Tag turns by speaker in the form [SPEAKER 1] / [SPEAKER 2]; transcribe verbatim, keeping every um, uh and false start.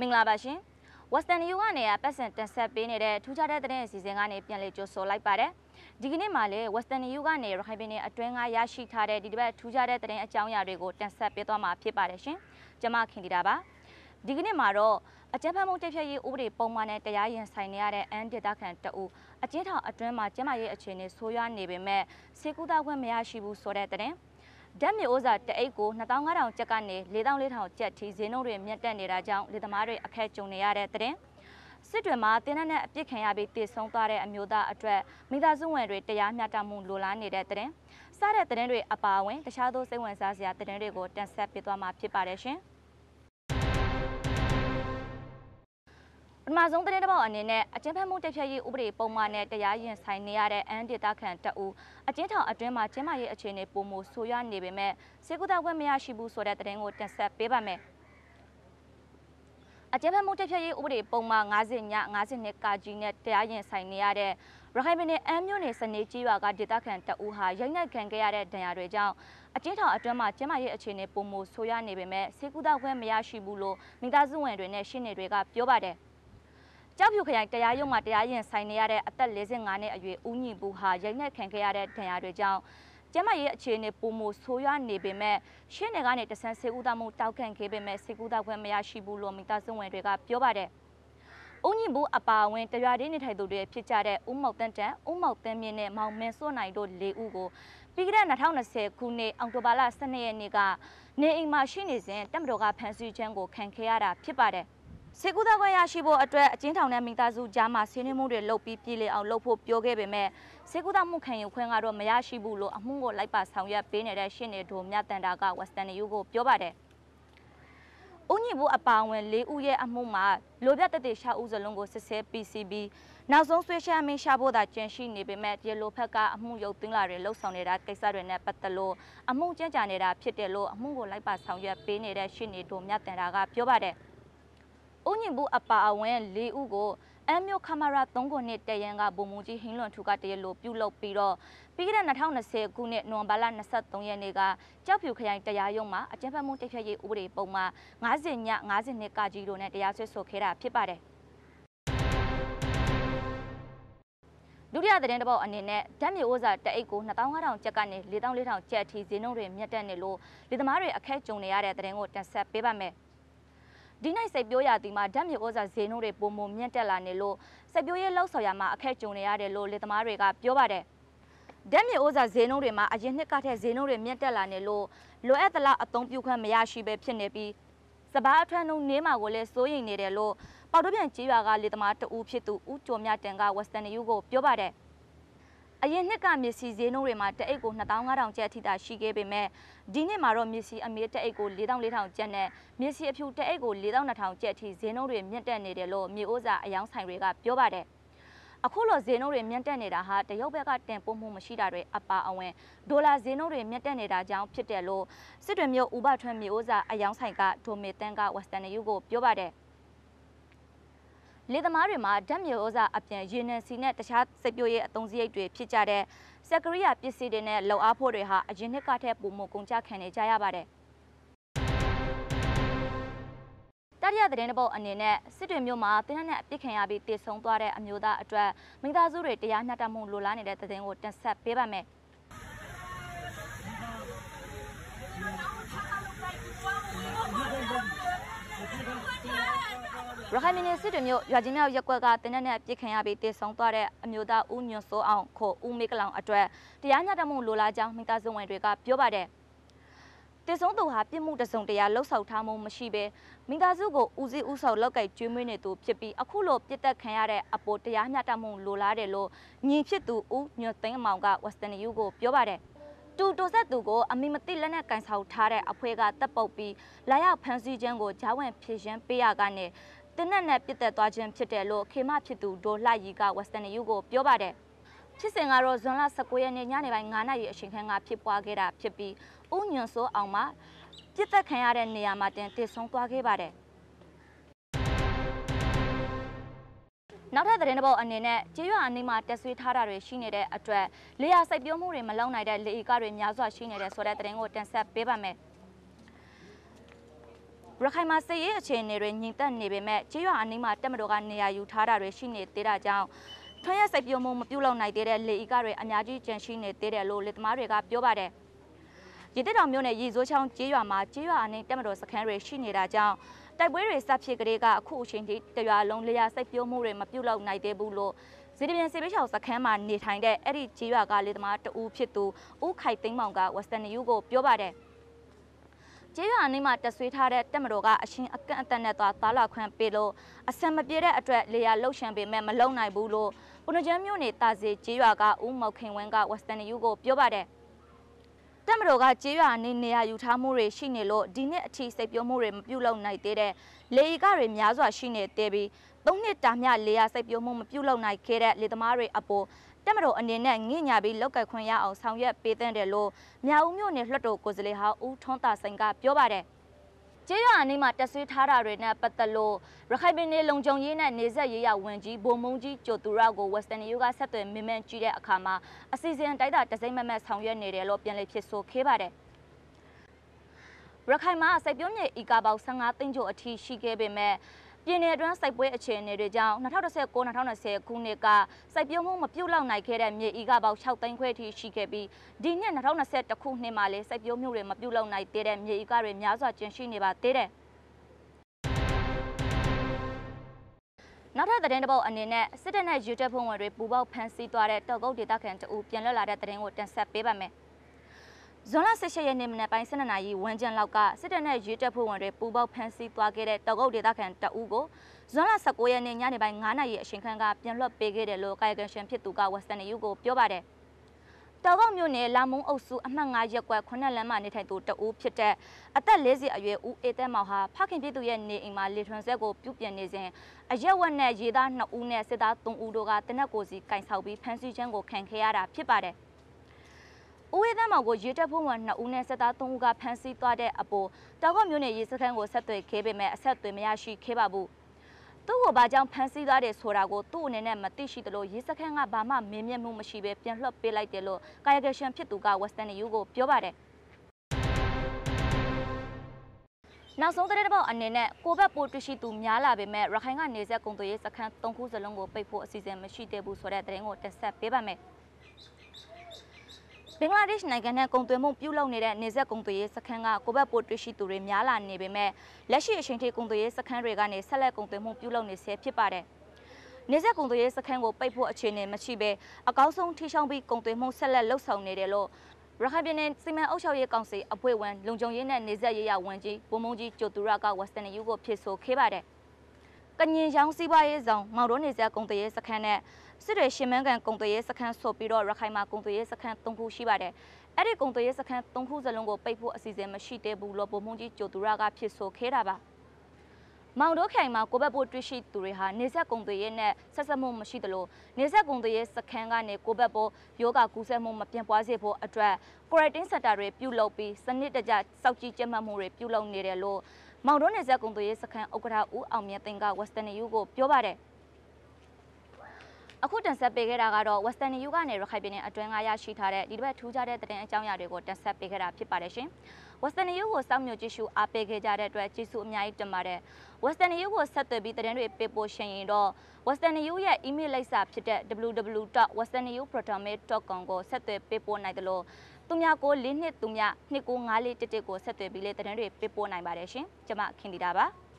[SPEAKER 1] မင်္ဂလာပါရှင် Western ယူကနေပတ်စံတင်ဆက်ပေးနေတဲ့ထူးခြားတဲ့သတင်းအစီအစဉ်ကနေပြန်လည်ကြိုဆိုလိုက်ပါတယ်ဒီကနေ့မှာလည်း Western ယူကနေရခိုင်ပြည်နယ်အတွင်းကရရှိထားတဲ့ဒီတစ်ပတ်ထူးခြားတဲ့သတင်းအကြောင်းအရာတွေကိုတင်ဆက်ပေးသွားမှာဖြစ်ပါတယ်ရှင်ကျွန်မခင်တီတာပါဒီကနေ့မှာတော့အကြမ်းဖက်မှုတိုက်ဖျက်ရေးဥပဒေပုံမှန်နဲ့တရားရင်ဆိုင်နေရတဲ့အန်ဒေတာခံတအူအကျဉ်းထောင်အတွင်းမှာကျန်းမာရေးအခြေအနေဆိုးရွားနေပေမဲ့စေကူတာခွင့်မရရှိဘူးဆိုတဲ့သတင်းဓာတ်မြေဩဇာတအိတ်ကိုနှစ်သောင်းငါးထောင်ကျပ်ကနေ လေးသောင်းလေးထောင်ကျပ်ထိဈေးနှုန်းတွေမြင့်တက်နေတာကြောင့်လေသမားတွေအခက်ကြုံနေရတဲ့သတင်းစစ်တွေမှာတင်းနဲ့အပြစ်ခံရပြီးတည်ဆုံသွားတဲ့အမျိုးသားအတွက်မိသားစုဝင်တွေတရားမျှတမှုလိုလားနေတဲ့သတင်းစတဲ့သတင်းတွေအပါအဝင်တခြားသောစိတ်ဝင်စားစရာသတင်းတွေကိုတင်ဆက်ပေးသွားမှာဖြစ်ပါတယ်ရှင်ပထမဆုံးသတင်းတစ်ပုဒ်အနေနဲ့အကျဉ်းဖက်မှုတိုက်ဖျက်ရေးဥပဒေပုံမှန်နဲ့တရားရင်ဆိုင်နေရတဲ့အန်ဒေတာခံတအူအကျဉ်းထောင်အတွင်းမှာကျန်းမာရေးအခြေအနေပုံမဆိုးရွားနေပေမဲ့စေကူတာခွင့်မရရှိဘူးဆိုတဲ့သတင်းကိုတင်ဆက်ပေးပါမယ်အကျဉ်းဖက်မှုတိုက်ဖျက်ရေးဥပဒေပုံမှန်၅၀ည၅၀နှစ်ကာကြီးနဲ့တရားရင်ဆိုင်နေရတဲ့ရခိုင်ပြည်နယ်အမ်းမြို့နယ်စနေကြီးရွာကဒေတာခံတအူဟာရိုက်နှက်ခံခဲ့ရတဲ့ဒဏ်ရာတွေကြောင့်အကျဉ်းထောင်အတွင်းမှာကျန်းမာရေးအခြေအနေပုံမဆိုးရွားနေပေမဲ့စေကူတာခွင့်မရရှိဘူးလို့မိသားစုဝင်တွေနဲ့ရှင်းနေတွေကပြောပါတယ်ကျောက်ဖြူခရိုင်တရားရုံးမှာတရားရင်ဆိုင်နေရတဲ့အသက်၄၅နှစ်အရွယ်ဦးညီဘူးဟာရိုက်နှက်ခံခဲ့ရတဲ့ဒဏ်ရာတွေကြောင့်ကျန်းမာရေးအခြေအနေပုံမဆိုးရွားနေပေမဲ့ရှင်းနေကနေတဆန်းစေကူတာမှုတောက်ခံခဲ့ပေမဲ့စေကူတာခွင့်မရရှိဘူးလို့မိသားစုဝင်တွေကပြောပါတယ်။ဦးညီဘူးအပါအဝင်တရွာရင်းနေထိုင်သူတွေဖြစ်ကြတဲ့ဦးမောက်တန်းတန်ဦးမောက်တန်းမြင့်နဲ့မောင်မင်းစိုးနိုင်တို့လေးဦးကိုပြီးခဲ့တဲ့၂၀၂၀ခုနှစ်အောက်တိုဘာလ၁၂ရက်နေ့ကနေအိမ်မှာရှိနေစဉ်တပ်မတော်ကဖမ်းဆီးခြင်းကိုခံခဲ့ရတာဖြစ်ပါတယ်။စေကူတာခွင့်ရရှိဖို့အတွက်အကျဉ်းထောင်နဲ့မိသားစုကြားမှာဆွေးနွေးမှုတွေလုပ်ပြီးပြည်လည်အောင်လုပ်ဖို့ပြောခဲ့ပေမဲ့စေကူတာမှုခံယူခွင့်ကတော့မရရှိဘူးလို့အမှုကိုလိုက်ပါဆောင်ရွက်ပေးနေတဲ့ရှင်းနေတို့မြတ်တန်တာက Western ယူကိုပြောပါတယ်။ဦးညီဘူးအပါအဝင်၄ဦးရဲ့အမှုမှာလိုပြတက်တဲ့ရှာဦးစလုံးကိုစစ်ဆေး P C B နောက်ဆုံးဆွေးရှာမင်းရှာဖို့သာကျန်ရှိနေပေမဲ့ဒီလိုဖက်ကအမှုရုပ်သိမ်းလာတွေလှုပ်ဆောင်နေတာကိစ္စတွေနဲ့ပတ်သက်လို့အမှုကျဉ်းကြနေတာဖြစ်တယ်လို့အမှုကိုလိုက်ပါဆောင်ရွက်ပေးနေတဲ့ရှင်းနေတို့မြတ်တန်တာကပြောပါတယ်။ဦးညီဘူးအပါအဝင်၄ဦးကိုအမ်းမြို့ခမရ၃ခုနှစ်တရန်ကဗိုလ်မှူးကြီးဟင်းလွန်ထူကတရလိုပြုလုပ်ပြီးတော့ပြီးခဲ့တဲ့၂၀၂၀ခုနှစ်နိုဝင်ဘာလ၂၃ရက်နေ့ကကြောက်ဖြူခရိုင်တရားရုံးမှာအကျဉ်းဖက်မှုတိုက်ဖျက်ရေးဥပဒေပုံမှန်၅၀ည၅၀နှစ်ကကြီးတို့နဲ့တရားစွဲဆိုခဲ့တာဖြစ်ပါတယ်ဒုတိယသတင်းတစ်ပုဒ်အနေနဲ့ဓာတ်မြေဩဇာတအိတ်ကိုနှစ်သောင်းငါးထောင်ကျပ်ကနေလေးသောင်းလေးထောင်ကျပ်အထိဈေးနှုန်းတွေမြင့်တက်နေလို့လူသမားတွေအခက်ကြုံနေရတဲ့သတင်းကိုတင်ဆက်ပေးပါမယ်ဒီနေ့စိတ်ပြောရသည်မှာဓာတ်မြေဩဇာဈေးနှုန်းတွေပုံမှန်မြင့်တက်လာနေလို့စိတ်ပြောရေးလောက်ဆော်ရမှာအခက်ကြုံနေရတယ်လို့လေသမားတွေကပြောပါတယ်ဓာတ်မြေဩဇာဈေးနှုန်းတွေမှာအရင်နှစ်ကထက်ဈေးနှုန်းတွေမြင့်တက်လာနေလို့လိုအပ်သလောက်အသုံးပြုခွင့်မရရှိပဲဖြစ်နေပြီးစပားအထွန်းနှုန်းနေမှာကိုလည်းစိုးရိမ်နေတယ်လို့ပေါတော့ပြန်ကြေးရွာကလေသမားတဦးဖြစ်သူဦးကျော်မြတင်က Western ယူကိုပြောပါတယ်အရင်နှစ်ကမျက်စိဈေးနှုန်းတွေမှာတအိတ်ကိုနှစ်သောင်းငါးထောင်ကျပ်အထိသာရှိခဲ့ပေမဲ့ဒီနှစ်မှာတော့မျက်စိအမေတအိတ်ကိုလေးသောင်းလေးထောင်ကျပ်နဲ့မျက်စိအဖြူတအိတ်ကိုလေးသောင်းနှစ်ထောင်ကျပ်အထိဈေးနှုန်းတွေမြင့်တက်နေတယ်လို့မြေဩဇာအယောင်ဆိုင်တွေကပြောပါတယ်အခုလိုဈေးနှုန်းတွေမြင့်တက်နေတာဟာတရုတ်ဘက်ကတင်ပို့မှုမရှိတာတွေအပါအဝင်ဒေါ်လာဈေးနှုန်းတွေမြင့်တက်နေတာကြောင့်ဖြစ်တယ်လို့စစ်တွေမြို့ဦးဘထွန်းမြေဩဇာအယောင်ဆိုင်ကဒိုမေတန်က Western ယူကိုပြောပါတယ်လေသမားတွေမှာဓာတ်မြေဩဇာအပြင်ရေနံစီနဲ့တခြားစိတ်ပြိုရေးအသုံးစရိတ်တွေဖြစ်ကြတဲ့စက်ကရိယာပစ္စည်းတွေနဲ့လုံအားဖို့တွေဟာအရင်နှစ်ကထက်ပိုမိုကုန်ကျခံနေကြရပါတယ်တတိယသတင်းတစ်ပုဒ်အနေနဲ့စစ်တွေမြို့မှာတင်းနဲ့အပြစ်ခံရပြီးတည်ဆုံသွားတဲ့အမျိုးသားအတွက်မိသားစုတွေတရားမျှတမှုလိုလားနေတဲ့သတင်းကိုတင်ဆက်ပေးပါမယ်ရခိုင်ပြည်နယ်စစ်တွေမြို့ရွာချင်းမြောက်ရက်ကွက်ကတင်းနဲ့ပြစ်ခံရပြီးတည်ဆုံသွားတဲ့အမျိုးသားဦးညွန့်စိုးအောင်ခေါ်ဦးမေကလောင်အတွက်တရားမျှတမှုလိုလားကြောင်းမိသားစုဝင်တွေကပြောပါတယ်တည်ဆုံသူဟာပြစ်မှုတစုံတရာလှုပ်ဆောင်ထားမှုမရှိဘဲမိသားစုကိုဦးစီးဦးဆောင်လောက်ကင်ကျွေးမွေးနေသူဖြစ်ပြီးအခုလိုပြစ်တက်ခံရတဲ့အပေါ်တရားမျှတမှုလိုလားတယ်လို့ညီဖြစ်သူဦးညွန့်သိန်းအမောင်က Western ယူကိုပြောပါတယ်တူတိုဆက်သူကိုအမိမသိလက်နဲ့ကန်ဆောင်ထားတဲ့အဖွဲ့ကတပ်ပုတ်ပြီးလာရောက်ဖမ်းဆီးခြင်းကိုဂျားဝင်ဖြည့်ရှင်းပေးရကနေတင်းနဲ့နဲ့ပြစ်တက်သွားခြင်းဖြစ်တယ်လို့ခေမဖြစ်သူဒေါ်လှရီက Western ယူကိုပြောပါတယ်ဖြစ်စဉ်ကတော့ဇွန်လ၁၉ရက်နေ့ညနေပိုင်း၅နာရီအချိန်ခန့်ကဖြစ်ပွားခဲ့တာဖြစ်ပြီးဦးညွန့်စိုးအောင်မှာပြစ်တက်ခံရတဲ့နေရာမှာတင်တည်ဆုံသွားခဲ့ပါတယ်နောက်ထပ်သတင်းတစ်ပုဒ်အနေနဲ့ကျေးရွာအနီးမှာတက်ဆွေးထားတာတွေရှိနေတဲ့အတွက်လေယာစိုက်ပျိုးမှုတွေမလုံနိုင်တဲ့လေအီကတွေများစွာရှိနေတဲ့ဆိုတဲ့သတင်းကိုတင်ဆက်ပေးပါမယ်။ရခိုင်မှာစစ်ရေးအခြေအနေတွေညှိတက်နေပေမဲ့ကြေးရွာအနီးမှာတက်မတော်ကနေရာယူထားတာတွေရှိနေသေးတာကြောင့်ထွန်းရက်စိုက်ပျိုးမှုမပြုလုပ်နိုင်သေးတဲ့လေအီကတွေအများကြီးကျန်ရှိနေသေးတယ်လို့လက်သမားတွေကပြောပါတယ်။ရည်တက်တော်မျိုးနဲ့ရည်စိုးချောင်းကြေးရွာမှာကြေးရွာအနီးတက်မတော်စခန်းတွေရှိနေတာကြောင့်တိုက်ပွဲတွေစဖြစ်ကလေးကအခုအချိန်ထိတရွာလုံးလေယာစိုက်ပျိုးမှုတွေမပြုလုပ်နိုင်သေးဘူးလို့ဇီဒီပြန်စေပေးချောင်စခန်းမှာနေထိုင်တဲ့အဲ့ဒီကြေးရွာကလေသမားတဦးဖြစ်သူဦးခိုင်သိန်းမောင်က Western News ကိုပြောပါတယ်ကြေးရွာအနီးမှာတက်ဆွေးထားတဲ့တက်မတော်ကအရှင်အကန့်အသတ်နဲ့သွားသားလာခွင့်ပေးလို့အဆင်မပြေတဲ့အတွက်လေယာလှုပ်ရှမ်းပေမဲ့မလုံနိုင်ဘူးလို့ပုဏ္ဏားကျွန်းမြို့နယ်တာစီကြေးရွာကဦးမောက်ခင်ဝင်းက Western News ကိုပြောပါတယ်တက်မတော်ကကြေးရွာနေနေရာယူထားမှုတွေရှိနေလို့ဒီနှစ်အထိစိတ်ပြောမှုတွေမပြုလုပ်နိုင်သေးတဲ့လေယာဉ်ကတွေများစွာရှိနေသေးပြီးသုံးနှစ်တာမြလေယာစိတ်ပြောမှုမပြုလုပ်နိုင်ခဲ့တဲ့လေသမားတွေအပေါ်တက်မတော်အနေနဲ့ငင့်ညာပြီးလောက်ကခွင့်ရအောင်ဆောင်ရွက်ပေးတဲ့တယ်လို့မြောက်ဦးမြို့နယ်လွှတ်တော်ကိုယ်စားလှယ်ဟောင်းဦးထွန်းသာစိန်ကပြောပါတယ်ကြေးရွာအနီးမှာတက်ဆွေးထားတာတွေနဲ့ပတ်သက်လို့ရခိုင်ပြည်နယ်လုံခြုံရေးနဲ့နေဆက်ရေးရဝန်ကြီးဗိုလ်မှူးကြီးကျော်သူရကို Western News ကဆက်သွယ်မေးမြန်းကြည့်တဲ့အခါမှာအစီအစဉ်တိုက်တာတစိမ့်မမတ်ဆောင်ရွက်နေတယ်လို့ပြန်လည်ဖြစ်ဆိုခဲ့ပါတယ်ရခိုင်မှာစိုက်ပျိုးမြေအီကာပေါင်း၁၅သိန်းကျော်အထိရှိခဲ့ပေမဲ့ပြည်내အတွင်းစိုက်ပွဲအခြေအနေတွေကြောင့်၂၀၁၉-၂၀၂၀ခုနှစ်ကစိုက်ပျိုးမှုမပြုလုပ်နိုင်ခဲ့တဲ့မြေအီကပေါင်း၆သိန်းခွဲအထိရှိခဲ့ပြီးဒီနှစ်၂၀၂၁ခုနှစ်မှာလည်းစိုက်ပျိုးမှုတွေမပြုလုပ်နိုင်သေးတဲ့မြေအီကတွေများစွာကျန်ရှိနေပါသေးတယ်နောက်ထပ်သတင်းတစ်ပုဒ်အနေနဲ့စစ်တပ်နဲ့ယူတပ်ဖွဲ့ဝင်တွေပူးပေါင်းဖမ်းဆီးသွားတဲ့တောက်ကုတ်ဒေသခံတအူပြန်လွတ်လာတဲ့သတင်းကိုတင်ဆက်ပေးပါမယ်ဇွန်လ၁၈ရက်နေ့မနက်ပိုင်း၁၂နာရီဝန်းကျင်လောက်ကစစ်တပ်နဲ့ရဲတပ်ဖွဲ့ဝင်တွေပူးပေါင်းဖမ်းဆီးသွားခဲ့တဲ့တောက်ကုတ်ဒေသခံတအူးကိုဇွန်လ၁၉ရက်နေ့ညနေပိုင်း၅နာရီအချိန်ခန့်ကပြန်လွှတ်ပေးခဲ့တယ်လို့ကာယကံရှင်ဖြစ်သူက Western News ကိုပြောပါတယ်။တောက်ကုတ်မြို့နယ်လာမုံအုပ်စုအမှတ်၅ရပ်ကွက်ခုနှစ်လမ်းမှာနေထိုင်သူတအူးဖြစ်တဲ့အသက်၄၀အရွယ်ဦးအေးသက်မောင်ဟာဖခင်ပြည်သူရဲ့နေအိမ်မှာလေထွန်းဆက်ကိုပြုပြင်နေစဉ်အရက်ဝက်နဲ့ရေသားနှစ်ဦးနဲ့စစ်သားသုံးဦးတို့ကတနက်ကိုစီကင်ဆောက်ပြီးဖမ်းဆီးခြင်းကိုခံခဲ့ရတာဖြစ်ပါတယ်။ဦးဝေးသန်းမောင်ကိုရေတပ်ဖွဲ့ဝင်နှစ်ဦးနဲ့စစ်သားသုံးဦးကဖမ်းဆီးသွားတဲ့အပေါ်တောက်ကုတ်မြို့နယ်ရေစခန်းကိုဆက်သွယ်ခဲ့ပေမဲ့အဆက်အသွယ်မရရှိခဲ့ပါဘူး။သူ့ကိုဘာကြောင့်ဖမ်းဆီးသွားတယ်ဆိုတာကိုသူ့အနေနဲ့မသိရှိသလိုရေစခန်းကဘာမှမင်းမြတ်မှုမရှိဘဲပြန်လွှတ်ပေးလိုက်တယ်လို့ကာယကံရှင်ဖြစ်သူက Western News ကိုပြောပါတယ်။နောက်ဆုံးသတင်းတစ်ပုဒ်အနေနဲ့ကိုဘက်ပိုတွေ့ရှိသူများလာပေမဲ့ရခိုင်ကနေဆက်ကုံသွေးစခန်းသုံးခုစလုံးကိုပိတ်ဖို့အစီအစဉ်မရှိသေးဘူးဆိုတဲ့သတင်းကိုတင်ဆက်ပေးပါမယ်။ဘင်္ဂလားဒေ့ရှ်နိုင်ငံနဲ့ကုန်သွယ်မှုပြုလုပ်နေတဲ့နေဆက်ကုန်သွယ်ရေးစခန်းကကိုဘက်ပိုတွေ့ရှိသူတွေများလာနေပေမဲ့လက်ရှိအချိန်ထိကုန်သွယ်ရေးစခန်းတွေကနေဆက်လက်ကုန်သွယ်မှုပြုလုပ်နေဆဲဖြစ်ပါတယ်။နေဆက်ကုန်သွယ်ရေးစခန်းကိုပိတ်ဖို့အခြေအနေမရှိဘဲအကောင်းဆုံးထိရှောင်းပြီးကုန်သွယ်မှုဆက်လက်လှုပ်ဆောင်နေတယ်လို့ရခိုင်ပြည်နယ်စီမံအုပ်ချုပ်ရေးကောင်စီအဖွဲ့ဝင်လုံခြုံရေးနဲ့နေဆက်ရေးရဝန်ကြီးဗိုလ်မှူးကြီးကျော်သူရက Western News ကိုဖြစ်ဆိုခဲ့ပါတယ်။ကညင်ရောင်စီးပွားရေးဆောင်မောင်တော်နေဆက်ကုန်သွယ်ရေးစခန်းနဲ့စစ်တွေရှင်မန်းကန်ကုန်သွယ်ရေးစခန်းဆိုပြီးတော့ရခိုင်မှာကုန်သွယ်ရေးစခန်းသုံးခုရှိပါတယ်။အဲ့ဒီကုန်သွယ်ရေးစခန်းသုံးခုစလုံးကိုပိတ်ဖို့အစီအစဉ်မရှိသေးဘူးလို့ဗိုလ်မှူးကြီးကျော်သူရကဖြစ်ဆိုခဲ့တာပါ။မောင်တို့ခိုင်မှာကိုဘက်ဖို့တွေ့ရှိသူတွေဟာနေဆက်ကုန်သွယ်ရေးနဲ့ဆက်ဆက်မှုမရှိသလိုနေဆက်ကုန်သွယ်ရေးစခန်းကနေကိုဘက်ဖို့ယောဂကူးစက်မှုမပြန့်ပွားစေဖို့အတွက် quarantine center တွေပြုလုပ်ပြီးစနစ်တကျစောင့်ကြည့်ကြပ်မတ်မှုတွေပြုလုပ်နေတယ်လို့မောင်တို့နေဆက်ကုန်သွယ်ရေးစခန်းဥက္ကဋ္ဌဦးအောင်မြတ်သိန်းက Western News ကိုပြောပါတယ်။အခုတင်ဆက်ပေးခဲ့တာကတော့ Western News ကနေရခိုင်ပြည်နယ်အတွင်းကရရှိထားတဲ့ဒီတစ်ပတ်ထူးခြားတဲ့သတင်းအကြောင်းအရာတွေကိုတင်ဆက်ပေးခဲ့တာဖြစ်ပါတယ်ရှင်။ Western News ကိုစောင့်မျှော်ကြည့်ရှုအားပေးခဲ့ကြတဲ့အတွက်ကျေးဇူးအများကြီးတင်ပါတယ်။ Western News ကိုဆက်သွယ်ပြီးသတင်းတွေပေးပို့ရှင်ရင်တော့ Western News ရဲ့ email လိပ်စာဖြစ်တဲ့ w w w dot western news protonmail dot com ကိုဆက်သွယ်ပေးပို့နိုင်တယ်လို့သူများကိုလေးနှစ်သူများနှစ်ကိုငါးလေးတစ်တစ်ကိုဆက်သွယ်ပြီးလေသတင်းတွေပေးပို့နိုင်ပါတယ်ရှင်။ကျွန်မခင်ဒီတာပါ။